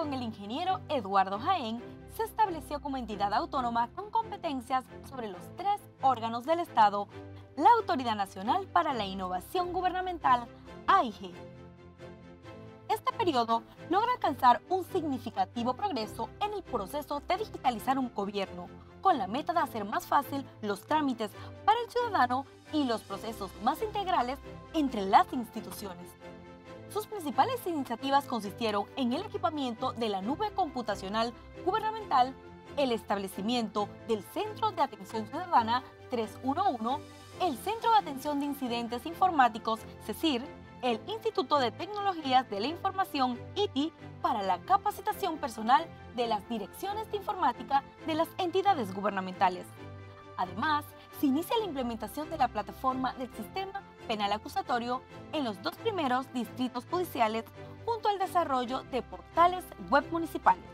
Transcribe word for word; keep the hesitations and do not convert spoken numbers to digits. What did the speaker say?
con el ingeniero Eduardo Jaén, se estableció como entidad autónoma con competencias sobre los tres órganos del Estado, la Autoridad Nacional para la Innovación Gubernamental, A I G. Este periodo logra alcanzar un significativo progreso en el proceso de digitalizar un gobierno, con la meta de hacer más fácil los trámites para el ciudadano y los procesos más integrales entre las instituciones. Sus principales iniciativas consistieron en el equipamiento de la nube computacional gubernamental, el establecimiento del Centro de Atención Ciudadana trescientos once, el Centro de Atención de Incidentes Informáticos, CECIR, el Instituto de Tecnologías de la Información, I T I, para la capacitación personal de las direcciones de informática de las entidades gubernamentales. Además, se inicia la implementación de la plataforma del sistema penal acusatorio en los dos primeros distritos judiciales, junto al desarrollo de portales web municipales.